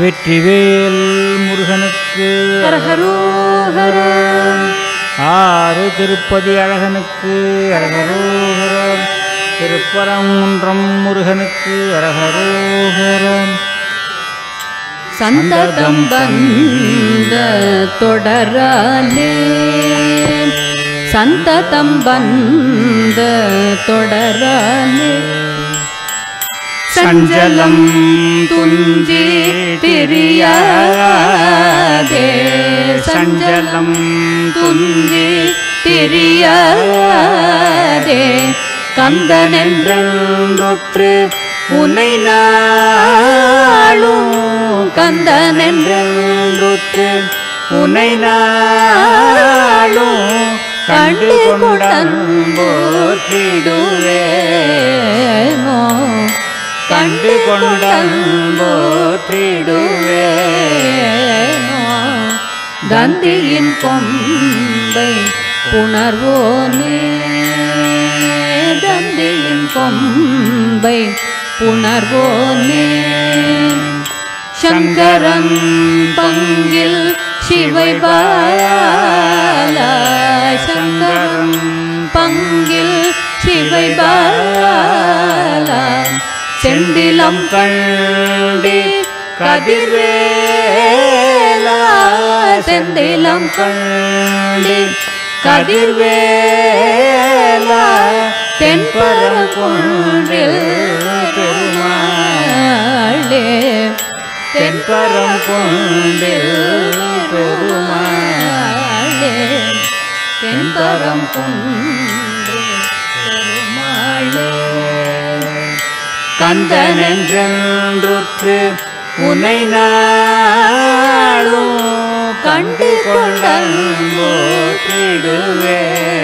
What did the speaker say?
வெற்றிவேல் முருகனுக்கு அரஹரோஹரா. ஆறு திருப்பதி அழகனுக்கு அரஹரோஹரம். திருப்பரங்குன்றம் முருகனுக்கு அரஹரோஹரம். சந்ததம் வந்த தொடராலே சந்ததம் வந்த தொடராலே சஞ்சலம் துஞ்சி திரியாதே சஞ்சலம் துஞ்சி திரியாதே கந்தனென்றொற்று உன்னை நாளும் கந்தனென்றொற்று உன்னை நாளும் கண்டு கொண்டன்போற்றிடுவேனோ கண்டு கொண்டன்போற்றிடுவேனோ தந்தியின் கொம்பை புணர்வோனே தந்தியின் கொம்பை புணர்வோனே சங்கரன் பங்கில் சிவைபாலா சங்கரன் பங்கில் சிவைபாலா செந்திலம் கண்டி கதிர்வேலா செந்திலம் கண்டி கதிர்வேலா தென்பரங்குன்றில் பெருமாளே தென்பரங்குன்றில் பெருமாளே தென்பரங்குன்றில் பெருமாளே கந்தனென்றொற்று உன்னை நாளும் கண்டு கொண்டன்போற்றிடுவேனோ